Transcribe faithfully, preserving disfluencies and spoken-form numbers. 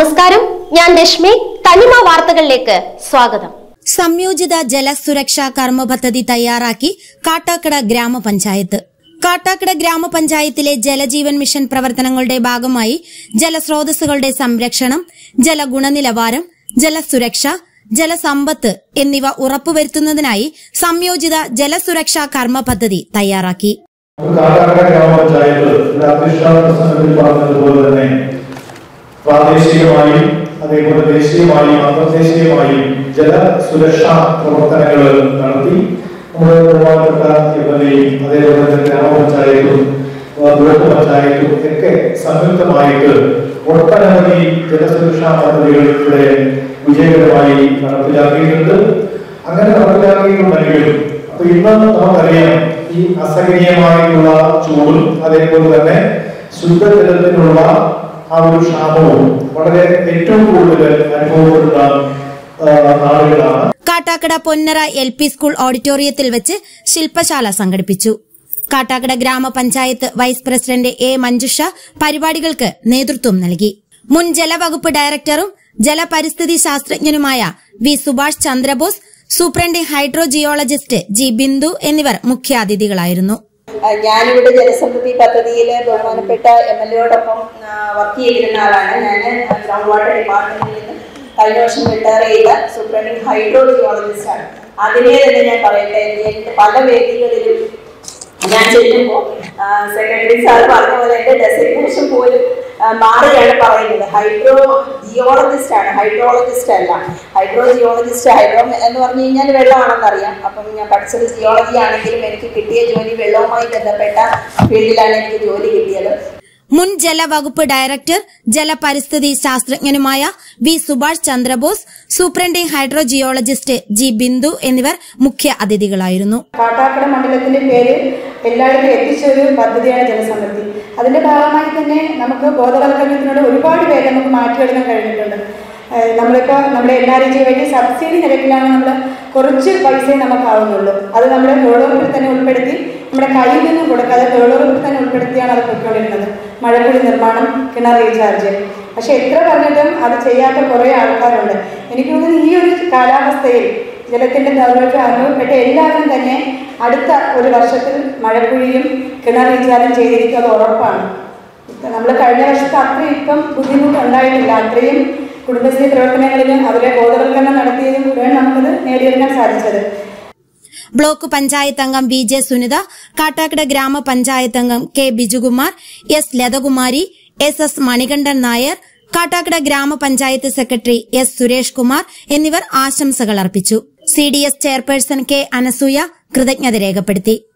നമസ്കാരം, ഞാൻ രശ്മി. തനിമ വാർത്തകളിലേക്ക് സ്വാഗതം. സംയോജിത ജലസുരക്ഷാ കർമ്മ പദ്ധതി തയ്യാറാക്കി കാട്ടാക്കട ഗ്രാമപഞ്ചായത്ത്. കാട്ടാക്കട ഗ്രാമപഞ്ചായത്തിലെ ജലജീവൻ മിഷൻ പ്രവർത്തനങ്ങളുടെ ഭാഗമായി ജലസ്രോതസ്സുകളുടെ സംരക്ഷണം, ജലഗുണനിലവാരം, ജലസുരക്ഷ, ജലസമ്പത്ത് എന്നിവ ഉറപ്പുവരുത്തുന്നതിനായി സംയോജിത ജലസുരക്ഷാ കർമ്മ പദ്ധതി തയ്യാറാക്കി. പ്രാദേശികമായും അതേപോലെ ദേശീയമായും അന്തർദേശീയമായും ജലസുരക്ഷാ പ്രവർത്തനങ്ങൾ നടത്തി നമ്മുടെ ബഹുമാനപ്പെട്ട എം എൽ എയും അതേപോലെ തന്നെ ഗ്രാമപഞ്ചായത്തും ബ്ലോക്ക് പഞ്ചായത്തും ഒക്കെ സംയുക്തമായിട്ട് ഒട്ടനവധി ജലസുരക്ഷാ പദ്ധതികൾ ഇവിടെ വിജയകരമായി നടപ്പിലാക്കിയിട്ടുണ്ട്. അങ്ങനെ നടപ്പിലാക്കിയിട്ടുണ്ടെങ്കിലും അപ്പൊ ഇന്ന് നമുക്കറിയാം, ഈ അസഹനീയമായിട്ടുള്ള ചൂടും അതേപോലെ തന്നെ ശുദ്ധജലത്തിനുള്ള ആ ഒരു ക്ഷാമവും വളരെ ഏറ്റവും കൂടുതൽ അനുഭവപ്പെടുന്ന നാടുകളാണ്. Kattakada Ponnara L P school ഓഡിറ്റോറിയത്തിൽ വെച്ച് ശില്പശാല സംഘടിപ്പിച്ചു. കാട്ടാക്കട ഗ്രാമപഞ്ചായത്ത് വൈസ് പ്രസിഡന്റ് എ മഞ്ജുഷ പരിപാടികൾക്ക് നേതൃത്വം നൽകി. മുൻ ജലവകുപ്പ് ഡയറക്ടറും ജലപരിസ്ഥിതി ശാസ്ത്രജ്ഞനുമായ V Subhash Chandrabose, superintendent hydro geologist G Bindu എന്നിവർ മുഖ്യാതിഥികളായിരുന്നു. ഞാനിവിടെ ജലസമൃദ്ധി പദ്ധതിയിൽ ബഹുമാനപ്പെട്ട എം എൽ എയോടൊപ്പം വർക്ക് ചെയ്തിരുന്ന ആളാണ്. ഞാൻ ഗ്രൗണ്ട് വാട്ടർ ഡിപ്പാർട്ട്മെന്റിൽ നിന്ന് കഴിഞ്ഞ വർഷം റിട്ടയർ ചെയ്ത സൂപ്രണ്ടിംഗ് ഹൈഡ്രോ ജിയോളജിസ്റ്റ് ആണ്. അതിനെ തന്നെ ഞാൻ പറയട്ടെ, പല വേദികളിലും ഞാൻ ചെല്ലുമ്പോൾ സെക്രട്ടറി സാർ പറഞ്ഞ പോലെ എന്റെ ഡെസിഗ്നേഷൻ പോലും മാറുകയാണ് പറയുന്നത്. ഹൈഡ്രോ ജിയോളജിസ്റ്റ് ആണ്, ഹൈഡ്രോളജിസ്റ്റ് അല്ല. ഹൈഡ്രോ ജിയോളജിസ്റ്റ്, ഹൈഡ്രോ എന്ന് പറഞ്ഞു കഴിഞ്ഞാൽ വെള്ളമാണെന്ന് അറിയാം. അപ്പം ഞാൻ പഠിച്ചത് ജിയോളജി ആണെങ്കിലും എനിക്ക് കിട്ടിയ ജോലി വെള്ളവുമായി ബന്ധപ്പെട്ട ഫീൽഡിലാണ് എനിക്ക് ജോലി കിട്ടിയത്. മുൻ ജലവകുപ്പ് ഡയറക്ടർ ജലപരിസ്ഥിതി ശാസ്ത്രജ്ഞനുമായ V Subhash Chandrabose, superintending hydro geologist G Bindu എന്നിവർ മുഖ്യ അതിഥികളായിരുന്നു. കാട്ടാക്കട മണ്ഡലത്തിന്റെ പേര് എല്ലായിടത്തും എത്തിച്ച ഒരു പദ്ധതിയാണ് ജലസമൃദ്ധി. അതിന്റെ ഭാഗമായി തന്നെ നമുക്ക് ബോധവൽക്കരണത്തിനോട് ഒരുപാട് പേരെ നമുക്ക് മാറ്റിയെടുക്കാൻ കഴിഞ്ഞിട്ടുണ്ട്. നമ്മളിപ്പോൾ നമ്മുടെ എൻ ആർ ഇ ജി വഴി സബ്സിഡി നിരക്കിലാണ് നമ്മൾ കുറച്ച് പൈസയെ നമുക്കാവുന്നുള്ളൂ. അത് നമ്മുടെ തൊഴിലുറപ്പിൽ തന്നെ ഉൾപ്പെടുത്തി നമ്മുടെ കയ്യിൽ നിന്നും കൊടുക്കാതെ തൊഴിലുറപ്പിൽ തന്നെ ഉൾപ്പെടുത്തിയാണ് അത് പൊയ്ക്കൊണ്ടിരുന്നത്. മഴക്കുഴി നിർമ്മാണം, കിണർ റീചാർജ്. പക്ഷെ എത്ര പറഞ്ഞിട്ടും അത് ചെയ്യാത്ത കുറേ ആൾക്കാരുണ്ട്. എനിക്ക് തോന്നുന്നു ഈ ഒരു കാലാവസ്ഥയിൽ ജലത്തിന്റെ ദൗർലഭ്യം അനുഭവപ്പെട്ട എല്ലാവരും തന്നെ അടുത്ത ഒരു വർഷത്തിൽ മഴക്കുഴിയും കിണർ റീചാർജും ചെയ്തിരിക്കും. അത് ഉറപ്പാണ്. നമ്മൾ കഴിഞ്ഞ വർഷത്തെ അത്രയും ഇപ്പം ബുദ്ധിമുട്ടുണ്ടായിട്ടില്ല. അത്രയും കുടുംബശ്രീ പ്രവർത്തനങ്ങളിലും അവരെ ബോധവൽക്കരണം നടത്തിയതും കൂടെയാണ് നമുക്കത് നേടിയെടുക്കാൻ സാധിച്ചത്. ബ്ലോക്ക് പഞ്ചായത്ത് അംഗം വി ജെ സുനിത, കാട്ടാക്കട ഗ്രാമപഞ്ചായത്ത് അംഗം K Bijukumar, S Lathakumari, S S Manikandan Nair, Kattakada ഗ്രാമപഞ്ചായത്ത് സെക്രട്ടറി എസ് സുരേഷ് കുമാർ എന്നിവർ ആശംസകൾ അർപ്പിച്ചു. C D S chairperson K Anasuya കൃതജ്ഞത രേഖപ്പെടുത്തി.